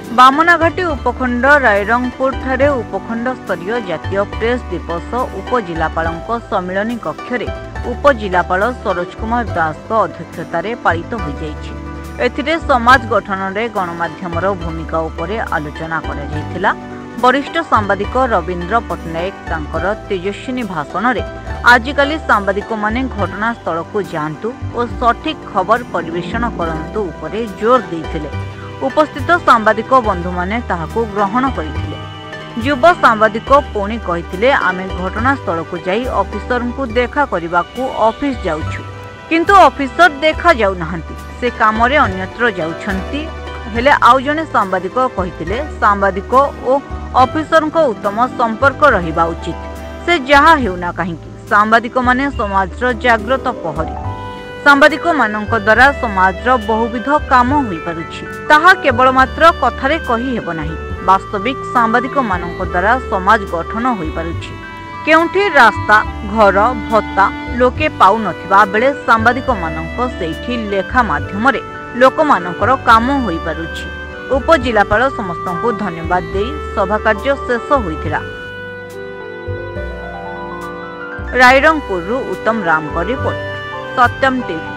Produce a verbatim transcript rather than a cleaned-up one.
बामनाघाटी उपखंड रायरंगपुर ठारे उपखंड स्तरीय जातीय प्रेस दिवस उपजिलापालଙ୍କ सम्मिलनी कक्ष उपजिलापाल सरोज कुमार दास अध्यक्षतार पालित हो जाइछि। एथिरे समाज गठन में गणमाध्यमर भूमिका उपरे आलोचना करा जायथिला। वरिष्ठ सांबादिक रवींद्र पट्टनायक तांकर तेजस्विनी भाषण में आजिकाली सांबादिक माने घटनास्थल को जातु और सठिक खबर परिवेषण करंतु उपरे जोर देथिले। उपस्थित सांबादिक बंधु माने ताहाको ग्रहण करथिले। युव सांबादिक पुणी कहिथिले आमे घटनास्थल को जाई ऑफिसर को देखा करबा को ऑफिस जाउछु, किंतु ऑफिसर देखा जाउ नाहंती, से काम रे अन्यत्र जाउछंती। हेले आउ जने सांबादिक कहिथिले सांबादिक ओ ऑफिसर को उत्तम संपर्क रहिबा उचित। से जहा हेउना काहींकी सांबादिक माने समाजर जागृत प्रहरी। सांबादिक मानक द्वारा समाजर बहुविध काम होई पारुछि, ताहा केवल मात्र कथारे कहि हेबो नाही। वास्तविक सांबादिक मानक द्वारा समाज गठन होई पारुछि। केउठी रास्ता घर भत्ता लोके पाउ नथिबा बेले सांबादिक मानक सेठी लेखा माध्यम रे लोक मानकर काम होई पारुछि। उपजिलापाल समस्तଙ୍କୁ धन्यवाद देई सभा कार्य शेष होइथिला। रायरंगपुर उत्तम राम को रिपोर्ट, सत्यम टीवी।